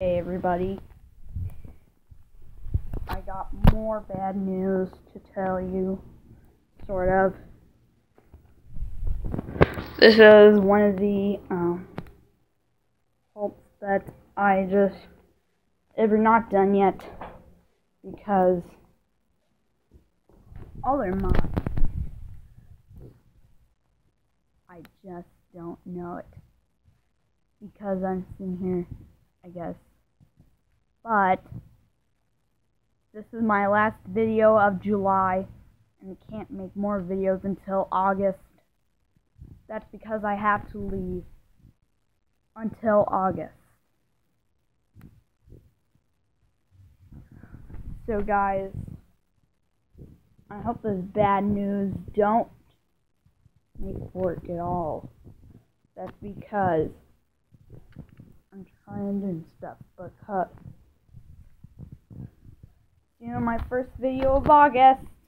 Hey everybody, I got more bad news to tell you, sort of. This is one of the hopes that I just ever not done yet, because all their mine. I just don't know it, because I'm sitting here, I guess. But this is my last video of July, and I can't make more videos until August. That's because I have to leave until August. So guys, I hope this bad news don't make work at all. That's because I'm trying to do stuff, but cut. You know, my first video of August.